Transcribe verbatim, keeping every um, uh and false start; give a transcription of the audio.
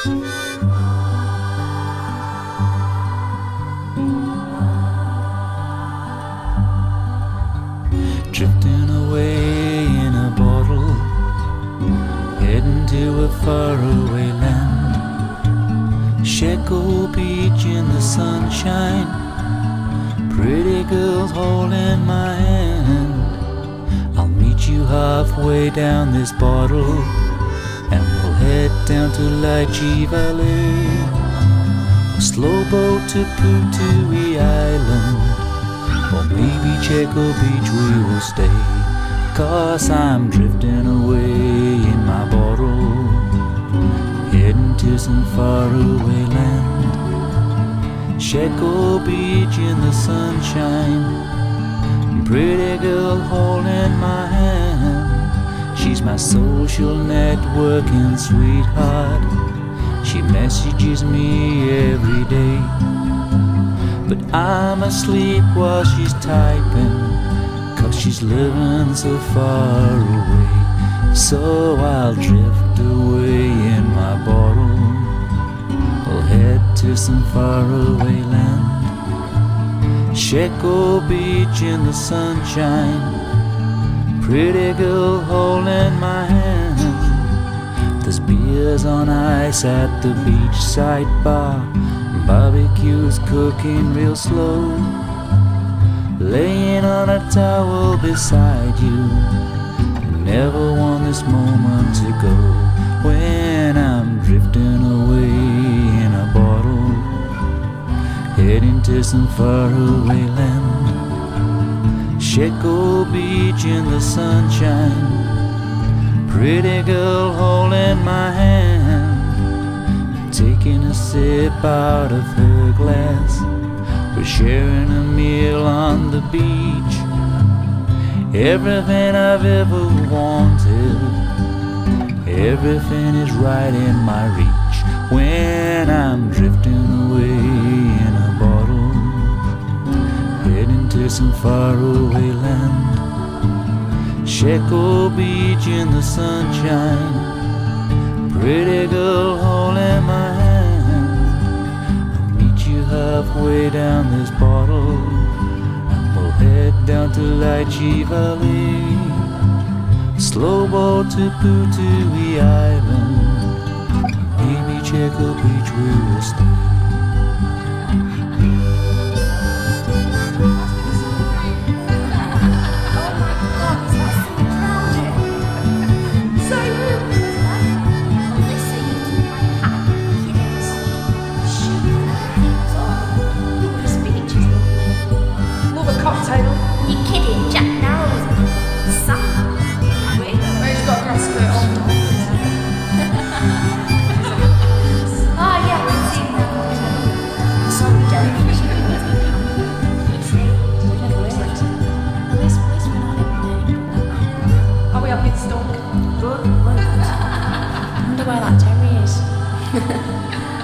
Drifting away in a bottle, heading to a faraway land. Shekel Beach in the sunshine, pretty girls holding my hand. I'll meet you halfway down this bottle, and we'll head down to Lychee Valley. A slow boat to Putui Island, or maybe Shekel Beach we will stay. 'Cause I'm drifting away in my bottle, heading to some faraway land. Shekel Beach in the sunshine, pretty girl holding my hand. She's my social networking sweetheart. She messages me every day, but I'm asleep while she's typing, 'cause she's living so far away. So I'll drift away in my bottle, I'll head to some faraway land. Shekel Beach in the sunshine, pretty girl holding my hand. There's beers on ice at the beachside bar, barbecue's cooking real slow. Laying on a towel beside you, never want this moment to go. When I'm drifting away in a bottle, heading to some faraway land. Shekel Beach in the sunshine, pretty girl holding my hand. Taking a sip out of her glass, we're sharing a meal on the beach. Everything I've ever wanted, everything is right in my reach. When I'm drifting away in a bottle, heading to some faraway land. Shekel Beach in the sunshine, pretty girl holding my hand. I'll meet you halfway down this bottle, and we'll head down to Lychee Valley. Slow boat to Putui Island, maybe Shekel Beach we will stay. You're kidding, Jack Narrows. Son. Wait, he's got a grass skirt on. Oh yeah, I've seen that. Sorry, Derek. Are we up in stock? Good. I wonder where that Terry is.